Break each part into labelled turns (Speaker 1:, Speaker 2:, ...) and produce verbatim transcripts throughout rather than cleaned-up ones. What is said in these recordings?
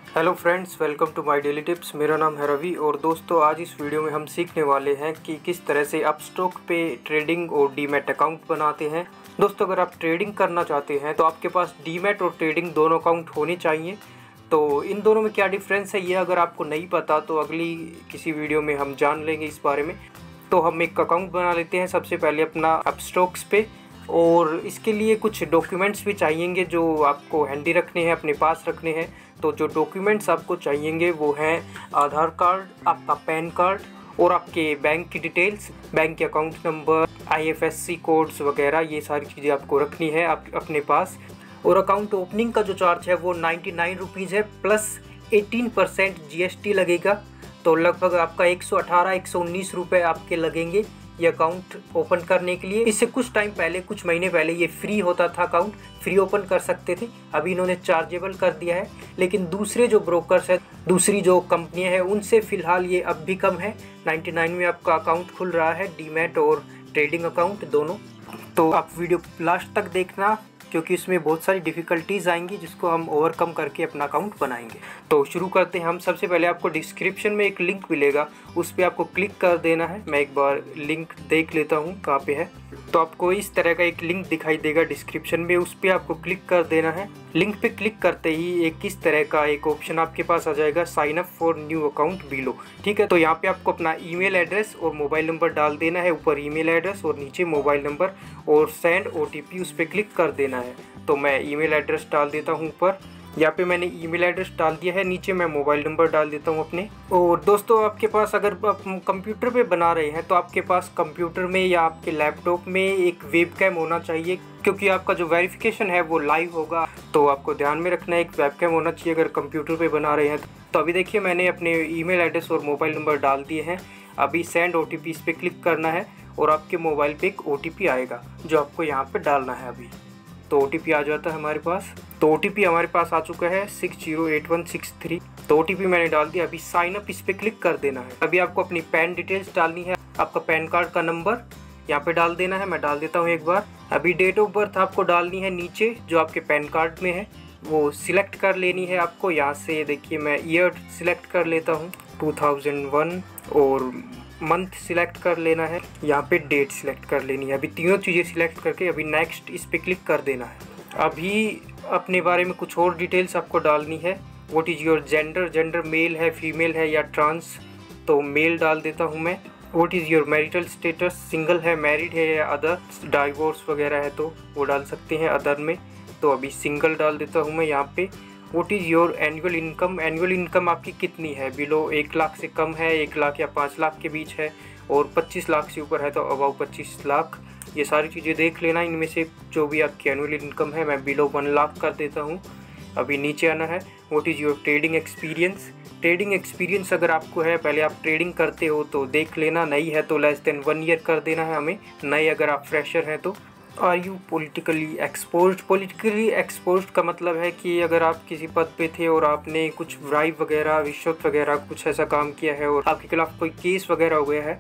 Speaker 1: Hello friends, welcome to my daily tips. मेरा नाम है रवि और दोस्तों आज इस वीडियो में हम सीखने वाले हैं कि किस तरह से अपस्टॉक पे ट्रेडिंग और डीमैट अकाउंट बनाते हैं। दोस्तों अगर आप ट्रेडिंग करना चाहते हैं तो आपके पास डीमैट और ट्रेडिंग दोनों अकाउंट होने चाहिए। तो इन दोनों में क्या डिफरेंस है ये अगर आपको नहीं पता तो अगली किसी वीडियो में हम जान लेंगे इस बारे में। तो हम एक अकाउंट बना लेते हैं सबसे पहले अपना अपस्टॉक्स पे, और इसके लिए कुछ डॉक्यूमेंट्स भी चाहिएंगे जो आपको हैंडी रखने हैं, अपने पास रखने हैं। तो जो डॉक्यूमेंट्स आपको चाहिएंगे वो हैं आधार कार्ड, आपका पैन कार्ड और आपके बैंक की डिटेल्स, बैंक के account number, I F S C codes वगैरह, ये सारी चीज़ें आपको रखनी है आप अपने पास। और अकाउंट ओपनिंग का जो चार्ज है वो नाइन्टी नाइन रुपीज़ है, plus eighteen percent G S T लगेगा। तो लगभग आपका एक सौ अठारह एक सौ उन्नीस रुपये आपके लगेंगे ये अकाउंट ओपन करने के लिए। इससे कुछ टाइम पहले, कुछ महीने पहले ये फ्री होता था, अकाउंट फ्री ओपन कर सकते थे। अभी इन्होंने चार्जेबल कर दिया है, लेकिन दूसरे जो ब्रोकर्स है, दूसरी जो कंपनियां हैं, उनसे फ़िलहाल ये अब भी कम है। नाइन्टी नाइन में आपका अकाउंट खुल रहा है, डीमैट और ट्रेडिंग अकाउंट दोनों। तो आप वीडियो लास्ट तक देखना क्योंकि इसमें बहुत सारी डिफ़िकल्टीज आएंगी जिसको हम ओवरकम करके अपना अकाउंट बनाएंगे। तो शुरू करते हैं हम। सबसे पहले आपको डिस्क्रिप्शन में एक लिंक मिलेगा, उस पर आपको क्लिक कर देना है। मैं एक बार लिंक देख लेता हूँ कहाँ पे है। तो आपको इस तरह का एक लिंक दिखाई देगा डिस्क्रिप्शन में, उस पर आपको क्लिक कर देना है। लिंक पे क्लिक करते ही एक किस तरह का एक ऑप्शन आपके पास आ जाएगा, sign up for new account below. ठीक है, तो यहाँ पे आपको अपना ईमेल एड्रेस और मोबाइल नंबर डाल देना है। ऊपर ईमेल एड्रेस और नीचे मोबाइल नंबर और सेंड ओ टी पी, उस पर क्लिक कर देना है। तो मैं ईमेल एड्रेस डाल देता हूँ ऊपर, यहाँ पे मैंने ईमेल एड्रेस डाल दिया है। नीचे मैं मोबाइल नंबर डाल देता हूँ अपने। और दोस्तों आपके पास अगर आप कंप्यूटर पे बना रहे हैं तो आपके पास कंप्यूटर में या आपके लैपटॉप में एक वेबकैम होना चाहिए, क्योंकि आपका जो वेरिफिकेशन है वो लाइव होगा। तो आपको ध्यान में रखना है, एक वेबकैम होना चाहिए अगर कंप्यूटर पे बना रहे हैं। तो अभी देखिए मैंने अपने ईमेल एड्रेस और मोबाइल नंबर डाल दिए हैं। अभी सेंड ओ टी पी इस पर क्लिक करना है और आपके मोबाइल पर एक ओ टी पी आएगा जो आपको यहाँ पर डालना है। अभी तो ओ टी पी आ जाता है हमारे पास। तो ओ टी पी हमारे पास आ चुका है six zero eight one six three. तो ओ टी पी मैंने डाल दिया। अभी साइन अप इस पर क्लिक कर देना है। अभी आपको अपनी पैन डिटेल्स डालनी है, आपका पैन कार्ड का नंबर यहाँ पे डाल देना है। मैं डाल देता हूँ एक बार। अभी डेट ऑफ बर्थ आपको डालनी है नीचे जो आपके पैन कार्ड में है, वो सिलेक्ट कर लेनी है आपको। यहाँ से देखिए मैं ईयर सिलेक्ट कर लेता हूँ टू थाउजेंड वन, और मंथ सिलेक्ट कर लेना है। यहाँ पे डेट सिलेक्ट कर लेनी है। अभी तीनों चीज़ें सिलेक्ट करके अभी नेक्स्ट इस पर क्लिक कर देना है। अभी अपने बारे में कुछ और डिटेल्स आपको डालनी है। What is your gender, gender male है, फीमेल है या ट्रांस, तो मेल डाल देता हूँ मैं। What is your marital status, single है, मैरिड है या अदर, डाइवोर्स वगैरह है तो वो डाल सकते हैं अदर में। तो अभी सिंगल डाल देता हूँ मैं यहाँ पे। What is your annual income, annual income आपकी कितनी है, बिलो एक लाख से कम है, एक लाख या पाँच लाख के बीच है, और पच्चीस लाख से ऊपर है तो अबाउ पच्चीस लाख। ये सारी चीज़ें देख लेना, इनमें से जो भी आपकी एनुअल इनकम है। मैं बिलो वन लाख कर देता हूँ। अभी नीचे आना है। What is your trading experience, trading experience अगर आपको है, पहले आप ट्रेडिंग करते हो तो देख लेना, नहीं है तो लेस देन वन ईयर कर देना है हमें, नए अगर आप फ्रेशर हैं तो। Are you politically exposed, politically exposed का मतलब है कि अगर आप किसी पद पे थे और आपने कुछ ब्राइब वगैरह, रिश्वत वगैरह कुछ ऐसा काम किया है और आपके खिलाफ कोई केस वगैरह हो गया है,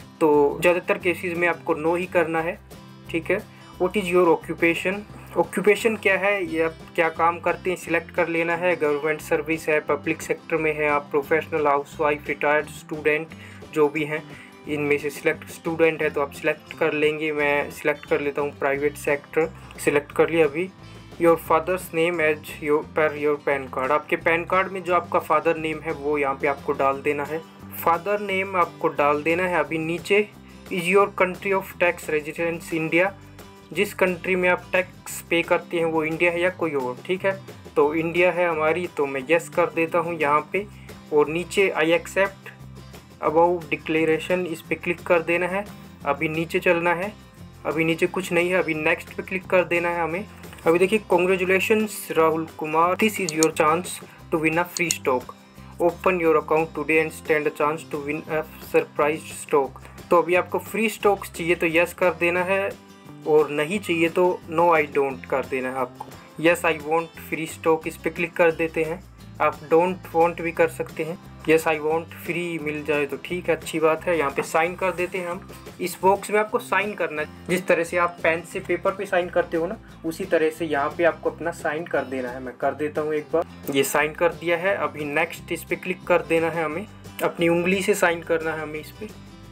Speaker 1: तो ज़्यादातर केसेस में आपको नो ही करना है। ठीक है। What is your occupation, occupation क्या है, ये आप क्या काम करते हैं सिलेक्ट कर लेना है। गवर्नमेंट सर्विस है, पब्लिक सेक्टर में है आप, प्रोफेशनल, हाउसवाइफ, रिटायर्ड, स्टूडेंट, जो भी हैं इनमें से सिलेक्ट। स्टूडेंट है तो आप सिलेक्ट कर लेंगे, मैं सिलेक्ट कर लेता हूँ प्राइवेट सेक्टर, सिलेक्ट कर लिया। अभी your father's name as your per your PAN card, आपके पैन कार्ड में जो आपका फादर नेम है वो यहाँ पे आपको डाल देना है, फादर नेम आपको डाल देना है। अभी नीचे is your country of tax residence India, जिस कंट्री में आप टैक्स पे करते हैं वो इंडिया है या कोई और। ठीक है, तो इंडिया है हमारी, तो मैं यस कर देता हूँ यहाँ पे। और नीचे आई एक्सेप्ट अबाउ डिक्लेरेशन, इस पे क्लिक कर देना है। अभी नीचे चलना है, अभी नीचे कुछ नहीं है, अभी नेक्स्ट पे क्लिक कर देना है हमें। अभी देखिए, congratulations Rahul Kumar, this is your chance to win a free stock, open your account today and stand a chance to win a surprise stock. तो अभी आपको फ्री स्टॉक्स चाहिए तो यस कर देना है, और नहीं चाहिए तो नो आई डोंट कर देना है आपको। Yes I want free stock, इस पर क्लिक कर देते हैं। आप डोंट वॉन्ट भी कर सकते हैं। यस आई वांट फ्री मिल जाए तो ठीक है, अच्छी बात है। यहाँ पे साइन कर देते हैं हम। इस बॉक्स में आपको साइन करना है, जिस तरह से आप पेन से पेपर पे साइन करते हो ना, उसी तरह से यहाँ पे आपको अपना साइन कर देना है। मैं कर देता हूँ एक बार, ये साइन कर दिया है। अभी नेक्स्ट इस पर क्लिक कर देना है हमें, अपनी उंगली से साइन करना है हमें इस पर।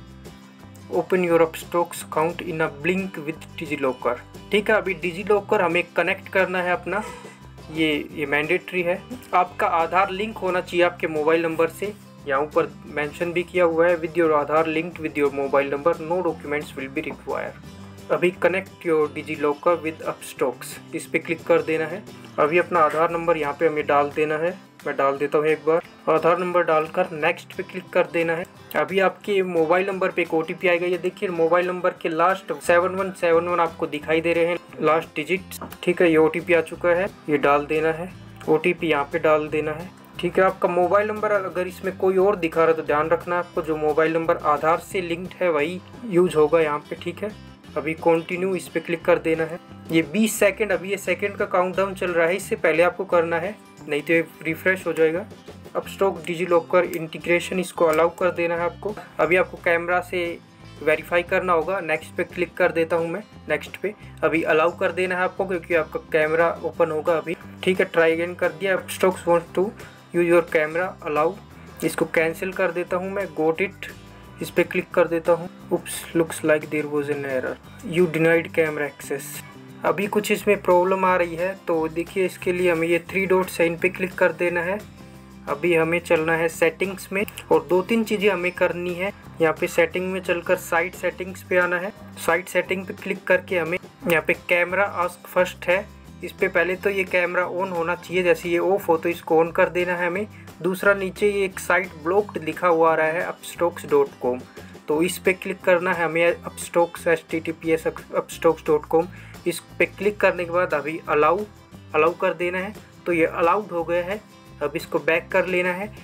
Speaker 1: Open your Upstox account in a blink with DigiLocker. ठीक है, अभी डिजीलॉकर हमें कनेक्ट करना है अपना, ये ये मैंडेटरी है। आपका आधार लिंक होना चाहिए आपके मोबाइल नंबर से, यहाँ ऊपर मेंशन भी किया हुआ है, with your Aadhaar linked with your mobile number, no documents will be require. अभी connect your DigiLocker with Upstox, इस पर क्लिक कर देना है। अभी अपना आधार नंबर यहाँ पे हमें डाल देना है। मैं डाल देता हूँ एक बार, आधार नंबर डालकर नेक्स्ट पे क्लिक कर देना है। अभी आपके मोबाइल नंबर पे एक ओटीपी आएगा, ये देखिए मोबाइल नंबर के last seven one seven one आपको दिखाई दे रहे हैं, लास्ट डिजिट। ठीक है, ये ओटीपी आ चुका है, ये डाल देना है। ओटीपी यहाँ पे डाल देना है। ठीक है, आपका मोबाइल नंबर अगर इसमें कोई और दिखा रहा है तो ध्यान रखना, आपको जो मोबाइल नंबर आधार से लिंक्ड है वही यूज होगा यहाँ पे। ठीक है, अभी कंटिन्यू इस पे क्लिक कर देना है। ये बीस सेकंड, अभी ये सेकंड का काउंटडाउन चल रहा है, इससे पहले आपको करना है, नहीं तो ये रिफ्रेश हो जाएगा। अपस्टॉक डिजीलॉकर इंटीग्रेशन, इसको अलाउ कर देना है आपको। अभी आपको कैमरा से वेरीफाई करना होगा, नेक्स्ट पे क्लिक कर देता हूँ मैं, नेक्स्ट पे। अभी अलाउ कर देना है आपको, क्योंकि आपका कैमरा ओपन होगा अभी। ठीक है, ट्राई अगेन कर दिया। Upstox want to use your camera, allow, इसको कैंसिल कर देता हूँ मैं। गोट इट, इस पे क्लिक कर देता हूँ। Oops, looks like there was an error, you denied camera access. अभी कुछ इसमें प्रॉब्लम आ रही है, तो देखिए इसके लिए हमें ये थ्री डॉट्स है, इन पे क्लिक कर देना है। अभी हमें चलना है सेटिंग्स में, और दो तीन चीज़ें हमें करनी है। यहाँ पे सेटिंग में चलकर साइट सेटिंग्स पे आना है। साइट सेटिंग पे क्लिक करके हमें यहाँ पे कैमरा आस्क फर्स्ट है, इस पे पहले तो ये कैमरा ऑन होना चाहिए, जैसे ये ऑफ हो तो इसको ऑन कर देना है हमें। दूसरा, नीचे ये एक साइट ब्लॉक्ड लिखा हुआ आ रहा है अपस्टॉक्स डॉट कॉम, तो इस पे क्लिक करना है हमें, Upstox H T T P S Upstox dot com. इस पे क्लिक करने के बाद अभी अलाउ अलाउ कर देना है, तो ये अलाउड हो गया है। अब इसको बैक कर लेना है,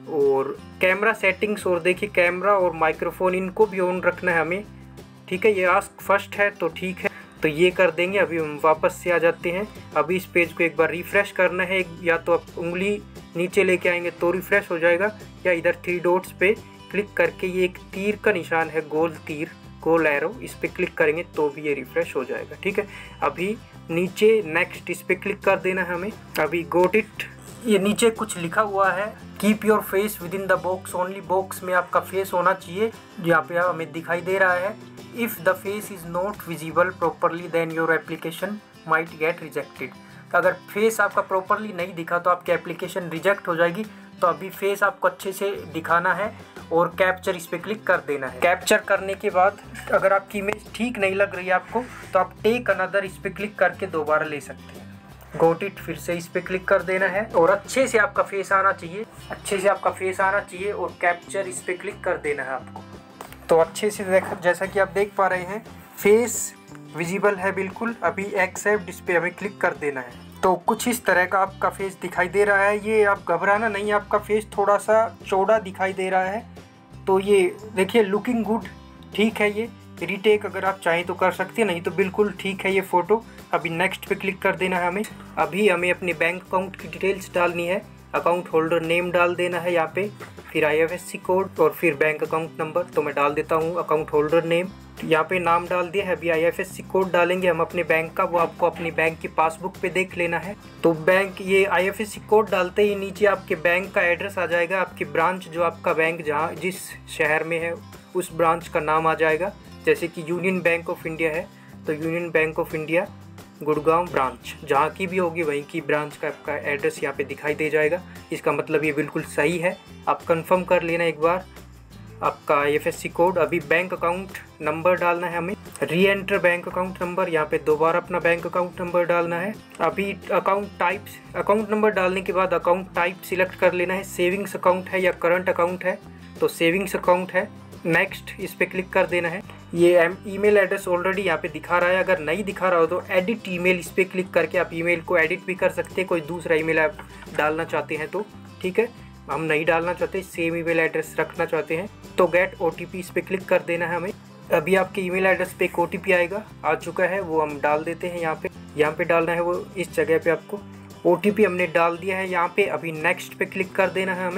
Speaker 1: और कैमरा सेटिंग्स, और देखिए कैमरा और माइक्रोफोन इनको भी ऑन रखना है हमें। ठीक है, ये आस्क फर्स्ट है तो ठीक है, तो ये कर देंगे। अभी हम वापस से आ जाते हैं। अभी इस पेज को एक बार रिफ़्रेश करना है, या तो आप उंगली नीचे लेके आएंगे तो रिफ़्रेश हो जाएगा, या इधर थ्री डॉट्स पे क्लिक करके ये एक तीर का निशान है, गोल तीर, गोल एरो, इस पे क्लिक करेंगे तो भी ये रिफ़्रेश हो जाएगा। ठीक है, अभी नीचे नेक्स्ट इस पे क्लिक कर देना है हमें। अभी गोट इट, ये नीचे कुछ लिखा हुआ है, keep your face within the box only, box में आपका फेस होना चाहिए, यहाँ पे हमें दिखाई दे रहा है। If the face is not visible properly then your application might get rejected. अगर फेस आपका प्रॉपरली नहीं दिखा तो आपकी एप्लीकेशन रिजेक्ट हो जाएगी। तो अभी फेस आपको अच्छे से दिखाना है, और कैप्चर इस पर क्लिक कर देना है। कैप्चर करने के बाद अगर आपकी इमेज ठीक नहीं लग रही है आपको, तो आप टेक अनदर इस पर क्लिक करके दोबारा ले सकते हैं। गोट इट, फिर से इस पे क्लिक कर देना है, और अच्छे से आपका फेस आना चाहिए, अच्छे से आपका फेस आना चाहिए, और कैप्चर इस पे क्लिक कर देना है आपको। तो अच्छे से देख, जैसा कि आप देख पा रहे हैं फेस विजिबल है बिल्कुल। अभी एक्सेप्ट इस पे हमें क्लिक कर देना है। तो कुछ इस तरह का आपका फेस दिखाई दे रहा है। ये आप घबराना नहीं, आपका फेस थोड़ा सा चौड़ा दिखाई दे रहा है, तो ये देखिए लुकिंग गुड, ठीक है। ये रीटेक अगर आप चाहें तो कर सकते हैं, नहीं तो बिल्कुल ठीक है ये फ़ोटो। अभी नेक्स्ट पे क्लिक कर देना है हमें। अभी हमें अपने बैंक अकाउंट की डिटेल्स डालनी है, अकाउंट होल्डर नेम डाल देना है यहाँ पे, फिर I F S C code, और फिर बैंक अकाउंट नंबर। तो मैं डाल देता हूँ अकाउंट होल्डर नेम, यहाँ पे नाम डाल दिया है। अभी I F S C code डालेंगे हम अपने बैंक का, वो आपको अपनी बैंक की पासबुक पे देख लेना है। तो बैंक, ये I F S C code डालते ही नीचे आपके बैंक का एड्रेस आ जाएगा, आपकी ब्रांच, जो आपका बैंक जहाँ जिस शहर में है उस ब्रांच का नाम आ जाएगा। जैसे कि यूनियन बैंक ऑफ इंडिया है, तो Union Bank of India Gurgaon branch, जहाँ की भी होगी वहीं की ब्रांच का आपका एड्रेस यहाँ पे दिखाई दे जाएगा। इसका मतलब ये बिल्कुल सही है, आप कंफर्म कर लेना एक बार आपका I F S C code. अभी बैंक अकाउंट नंबर डालना है हमें, री एंटर बैंक अकाउंट नंबर, यहाँ पे दोबारा अपना बैंक अकाउंट नंबर डालना है। अभी अकाउंट टाइप्स, अकाउंट नंबर डालने के बाद अकाउंट टाइप सिलेक्ट कर लेना है, सेविंग्स अकाउंट है या करंट अकाउंट है, तो सेविंग्स अकाउंट है। नेक्स्ट इस पर क्लिक कर देना है। ये ईमेल एड्रेस ऑलरेडी यहाँ पे दिखा रहा है, अगर नहीं दिखा रहा हो तो एडिट ईमेल, इस पर क्लिक करके आप ईमेल को एडिट भी कर सकते हैं, कोई दूसरा ईमेल आप डालना चाहते हैं तो। ठीक है, हम नहीं डालना चाहते, सेम ईमेल एड्रेस रखना चाहते हैं, तो गेट ओ टी पी इस पर क्लिक कर देना है हमें। अभी आपके ईमेल एड्रेस पे एक ओ टी पी आएगा, आ चुका है, वो हम डाल देते हैं यहाँ पे। यहाँ पे डालना है वो इस जगह पे, आपको ओ टी पी हमने डाल दिया है यहाँ पे। अभी नेक्स्ट पे क्लिक कर देना है हमें।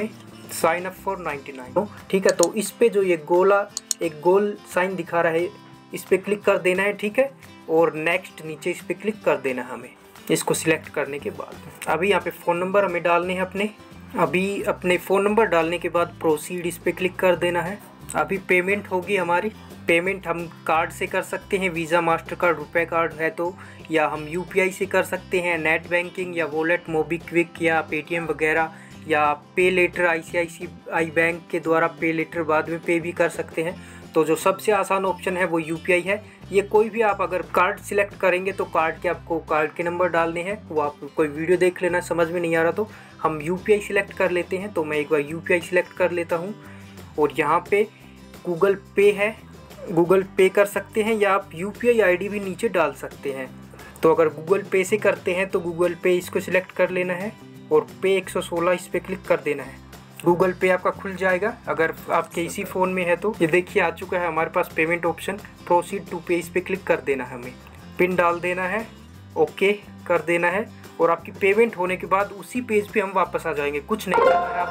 Speaker 1: Sign up for ninety nine. ठीक है, तो इस पे जो ये गोला एक गोल साइन दिखा रहा है इस पर क्लिक कर देना है। ठीक है, और नेक्स्ट नीचे इस पर क्लिक कर देना है हमें, इसको सिलेक्ट करने के बाद। अभी यहाँ पे फ़ोन नंबर हमें डालने हैं अपने। अभी अपने फ़ोन नंबर डालने के बाद प्रोसीड इस पर क्लिक कर देना है। अभी पेमेंट होगी हमारी। पेमेंट हम कार्ड से कर सकते हैं, Visa, Mastercard, RuPay card है तो, या हम यूपीआई से कर सकते हैं, नेट बैंकिंग या वॉलेट, मोबीक्विक या पेटीएम वगैरह, या पे लेटर आईसीआईसीआई बैंक के द्वारा पे लेटर बाद में पे भी कर सकते हैं। तो जो सबसे आसान ऑप्शन है वो यूपीआई है। ये कोई भी आप अगर कार्ड सिलेक्ट करेंगे तो कार्ड के आपको कार्ड के नंबर डालने हैं, वो आप कोई वीडियो देख लेना, समझ में नहीं आ रहा तो हम यूपीआई सिलेक्ट कर लेते हैं। तो मैं एक बार यूपीआई सिलेक्ट कर लेता हूँ, और यहाँ पे गूगल पे है, गूगल पे कर सकते हैं, या आप यूपीआई आईडी भी नीचे डाल सकते हैं। तो अगर गूगल पे से करते हैं तो गूगल पे इसको सिलेक्ट कर लेना है, और पे एक सौ सोलह इस पर क्लिक कर देना है। गूगल पे आपका खुल जाएगा अगर आपके इसी फ़ोन में है तो। ये देखिए आ चुका है हमारे पास payment option, proceed to pay, इस पर क्लिक कर देना है हमें, पिन डाल देना है, ओके कर देना है, और आपकी पेमेंट होने के बाद उसी पेज पे हम वापस आ जाएंगे, कुछ नहीं करना है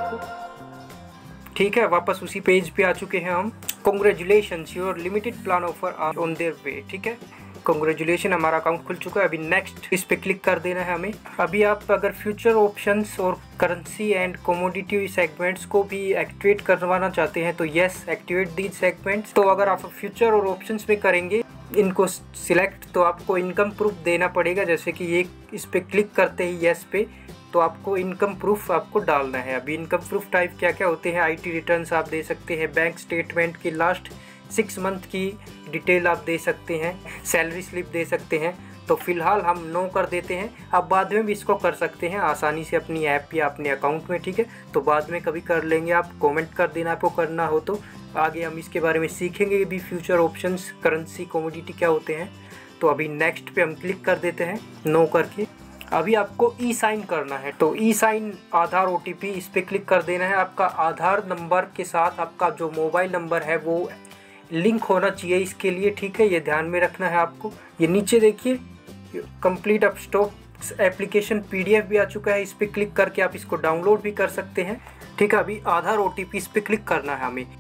Speaker 1: आपको। ठीक है, वापस उसी पेज पे आ चुके हैं हम। Congratulations, your limited plan offer are on their way. ठीक है, कॉन्ग्रेचुलेशन, हमारा अकाउंट खुल चुका है। अभी नेक्स्ट इस पे क्लिक कर देना है हमें। अभी आप अगर फ्यूचर ऑप्शंस और करेंसी एंड कमोडिटी सेगमेंट्स को भी एक्टिवेट करवाना चाहते हैं तो यस, एक्टिवेट दीज सेगमेंट्स। तो अगर आप फ्यूचर और ऑप्शंस में करेंगे इनको सिलेक्ट तो आपको इनकम प्रूफ देना पड़ेगा। जैसे कि ये इस पर क्लिक करते ही यस पे, तो आपको इनकम प्रूफ आपको डालना है। अभी इनकम प्रूफ टाइप क्या क्या होते हैं, आईटी रिटर्न्स आप दे सकते हैं, बैंक स्टेटमेंट की लास्ट सिक्स मंथ की डिटेल आप दे सकते हैं, सैलरी स्लिप दे सकते हैं। तो फिलहाल हम नो कर देते हैं। अब बाद में भी इसको कर सकते हैं आसानी से अपनी ऐप या अपने अकाउंट में। ठीक है, तो बाद में कभी कर लेंगे, आप कमेंट कर देना आपको करना हो तो। आगे हम इसके बारे में सीखेंगे भी, फ्यूचर ऑप्शंस, करेंसी, कमोडिटी क्या होते हैं। तो अभी नेक्स्ट पे हम क्लिक कर देते हैं नो करके। अभी आपको ई साइन करना है, तो ई साइन आधार ओटीपी इस पर क्लिक कर देना है। आपका आधार नंबर के साथ आपका जो मोबाइल नंबर है वो लिंक होना चाहिए इसके लिए। ठीक है, ये ध्यान में रखना है आपको। ये नीचे देखिए कंप्लीट अपस्टॉक एप्लीकेशन पीडीएफ भी आ चुका है, इस पर क्लिक करके आप इसको डाउनलोड भी कर सकते हैं। ठीक है, अभी आधार ओटीपी इस पर क्लिक करना है हमें।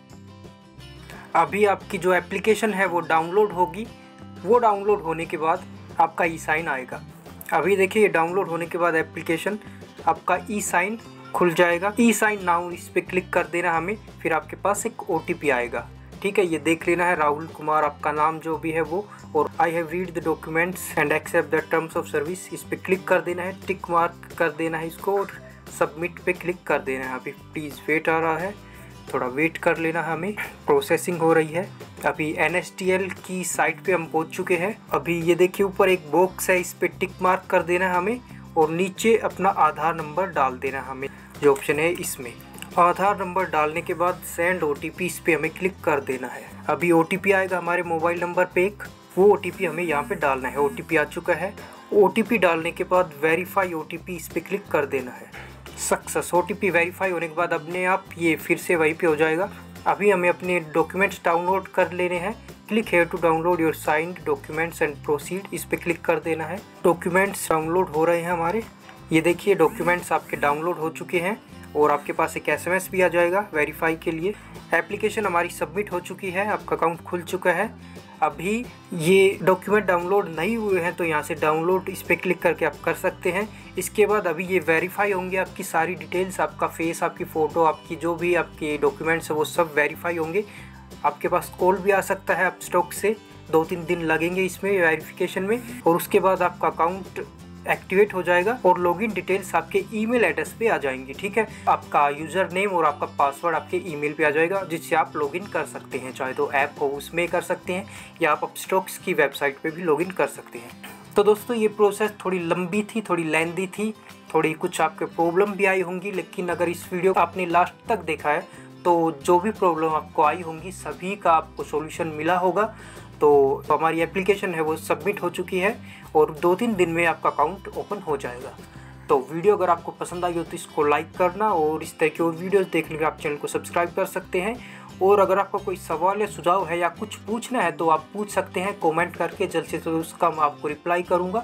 Speaker 1: अभी आपकी जो एप्लीकेशन है वो डाउनलोड होगी, वो डाउनलोड होने के बाद आपका ई साइन आएगा। अभी देखिए डाउनलोड होने के बाद एप्लीकेशन आपका ई साइन खुल जाएगा। ई साइन नाउ इस पर क्लिक कर देना हमें, फिर आपके पास एक ओटीपी आएगा। ठीक है, ये देख लेना है, राहुल कुमार आपका नाम जो भी है वो, और I have read the documents and accept the terms of service, इस पर क्लिक कर देना है, टिक मार्क कर देना है इसको, और सबमिट पे क्लिक कर देना है। अभी प्लीज़ वेट आ रहा है, थोड़ा वेट कर लेना है, हमें प्रोसेसिंग हो रही है। अभी एन एस टी एल की साइट पे हम पहुंच चुके हैं। अभी ये देखिए ऊपर एक बॉक्स है, इस पर टिक मार्क कर देना है हमें, और नीचे अपना आधार नंबर डाल देना हमें, जो ऑप्शन है इसमें। आधार नंबर डालने के बाद सेंड ओटीपी, इस पे हमें क्लिक कर देना है। अभी ओटीपी आएगा हमारे मोबाइल नंबर पे एक, वो ओटीपी हमें यहाँ पे डालना है। ओटीपी आ चुका है। ओटीपी डालने के बाद वेरीफाई ओटीपी, इस पे क्लिक कर देना है। सक्सेस, ओटीपी वेरीफाई होने के बाद अपने आप ये फिर से वहीं पे हो जाएगा। अभी हमें अपने डॉक्यूमेंट्स डाउनलोड कर लेने हैं। Click here to download your signed documents and proceed, इस पे क्लिक कर देना है। डॉक्यूमेंट्स डाउनलोड हो रहे हैं हमारे। ये देखिए डॉक्यूमेंट्स आपके डाउनलोड हो चुके हैं, और आपके पास एक एसएमएस भी आ जाएगा वेरीफाई के लिए। एप्लीकेशन हमारी सबमिट हो चुकी है, आपका अकाउंट खुल चुका है। अभी ये डॉक्यूमेंट डाउनलोड नहीं हुए हैं तो यहाँ से डाउनलोड इस पर क्लिक करके आप कर सकते हैं। इसके बाद अभी ये वेरीफाई होंगे, आपकी सारी डिटेल्स, आपका फेस, आपकी फ़ोटो, आपकी जो भी आपके डॉक्यूमेंट्स है वो सब वेरीफाई होंगे। आपके पास कॉल भी आ सकता है अपस्टॉक से, दो तीन दिन लगेंगे इसमें वेरिफिकेशन में, और उसके बाद आपका अकाउंट एक्टिवेट हो जाएगा और लॉगिन डिटेल्स आपके ईमेल एड्रेस पे आ जाएंगी। ठीक है, आपका यूज़र नेम और आपका पासवर्ड आपके ईमेल पे आ जाएगा, जिससे आप लॉगिन कर सकते हैं। चाहे तो ऐप हो उसमें कर सकते हैं, या आप अपस्टॉक्स की वेबसाइट पे भी लॉगिन कर सकते हैं। तो दोस्तों ये प्रोसेस थोड़ी लंबी थी, थोड़ी लेंदी थी, थोड़ी कुछ आपके प्रॉब्लम भी आई होंगी, लेकिन अगर इस वीडियो को आपने लास्ट तक देखा है तो जो भी प्रॉब्लम आपको आई होंगी सभी का आपको सॉल्यूशन मिला होगा। तो हमारी एप्लीकेशन है वो सबमिट हो चुकी है, और दो तीन दिन में आपका अकाउंट ओपन हो जाएगा। तो वीडियो अगर आपको पसंद आई हो तो इसको लाइक करना, और इस तरह की और वीडियोस देखने के लिए आप चैनल को सब्सक्राइब कर सकते हैं। और अगर आपका कोई सवाल या सुझाव है या कुछ पूछना है तो आप पूछ सकते हैं कमेंट करके, जल्द से जल्द उसका मैं आपको रिप्लाई करूँगा।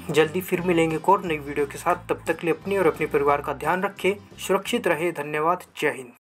Speaker 1: जल्दी फिर मिलेंगे एक और नई वीडियो के साथ। तब तक के लिए अपनी और अपने परिवार का ध्यान रखें, सुरक्षित रहे। धन्यवाद। जय हिंद।